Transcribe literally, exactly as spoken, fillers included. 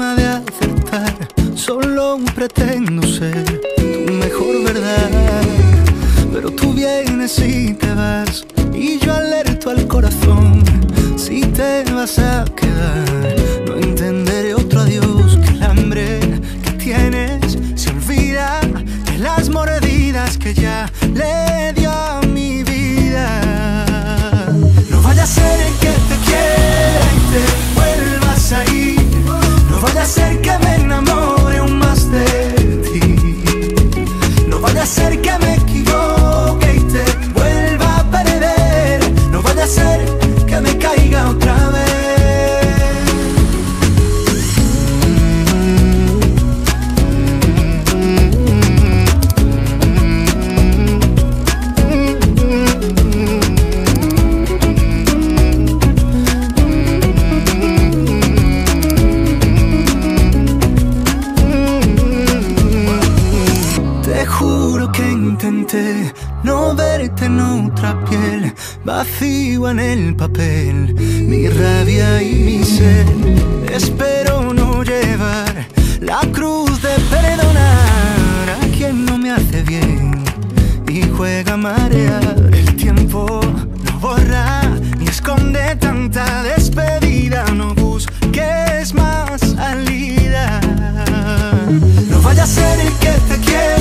forma de acertar. Solo pretendo ser tu mejor verdad, pero tú vienes y te vas, y yo alerto al corazón. Si te vas a quedar, no entenderé otro adiós, que el hambre que tienes se olvida de las mordidas que ya le dio a mi vida. No vaya a ser que te quiera y te vuelvas a ir. No vaya a ser que me enamore aún más de ti. No vaya a ser que me equivoque y te vuelva a perder. No vaya a ser que me caiga otra vez. Te juro que intenté no verte en otra piel, vacío en el papel, mi rabia y mi sed. Espero no llevar la cruz de perdonar a quien no me hace bien y juega a marear. El tiempo no borra ni esconde tanta despedida. No busques más salida. No vaya a ser el que te quiera